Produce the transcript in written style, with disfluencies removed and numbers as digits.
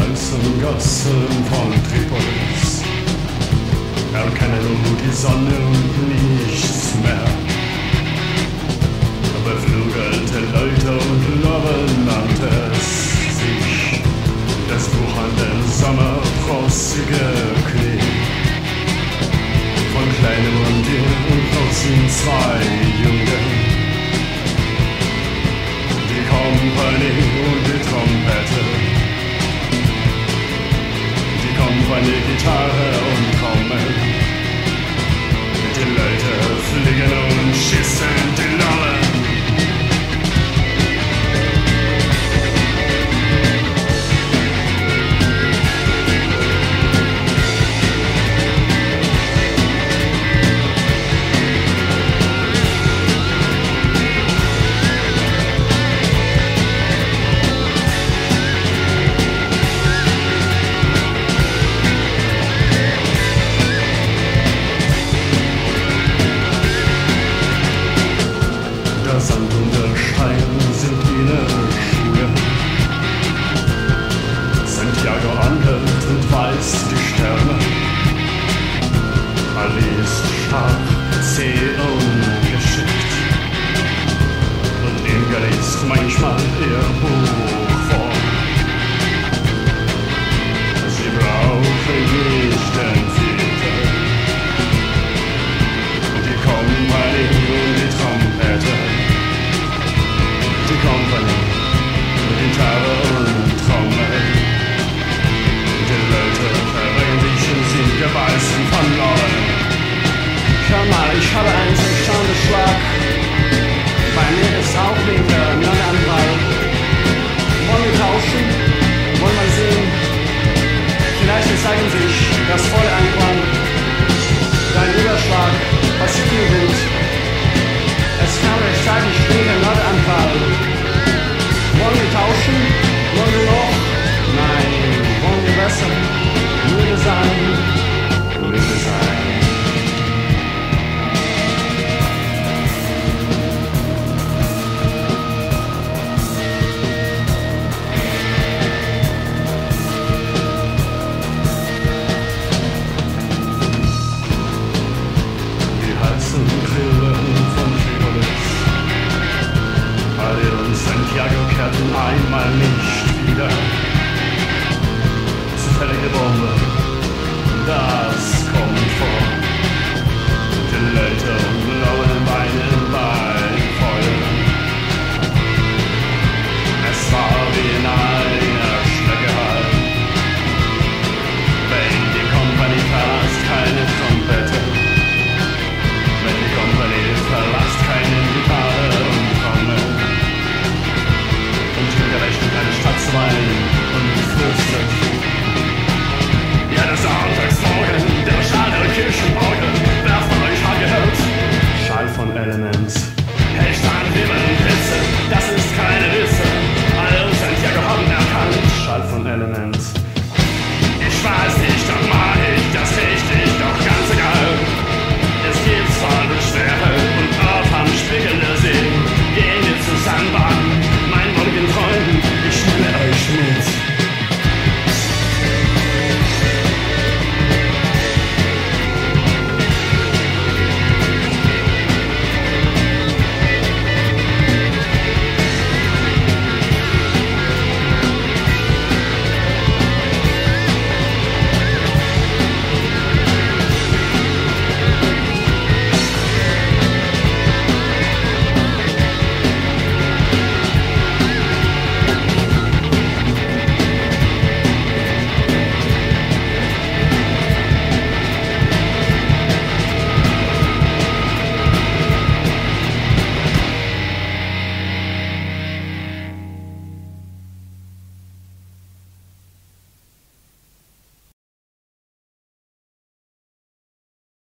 einzelnen Gassen von Tripolis erkennen nur die Sonne und nichts mehr. Beflügelte Leute und Loren nannte es sich, das Buch an den sommerfrostige Knie. Von kleinem und großen zwei Jungen, die Kompanie und die Trompete, die Kompanie, Gitarre und Trommel. Die Leute fliegen und schießen die Lollen. Sand und der Stein sind ihre Schuhe. Santiago anhält und weiß die Sterne. Ali ist stark, zäh und geschickt. Und Inga liest manchmal ihr Buch vor. Sie brauchen nicht den Filter. Die Kompanie und die Trompete. Die Kompanie, Gitarre und Trommel. Die Leute verrennen sich und sind gebeißen von Lollen. Schau mal, ich habe einen Sechstundenschlag. Bei mir ist auch linker Nonnenanfall. Wollen wir tauschen? Wollen wir sehen? Vielleicht zeigen sich das volle Anklang. Dein Überschlag, was ich hier will. Es kam rechtzeitig linker Nonnenanfall. Wollen wir tauschen? Wollen wir noch? Nein, wollen wir besser? Müde sein, müde sein. Die heißen Grillen von Tripolis, Ali und Santiago kehrten einmal nicht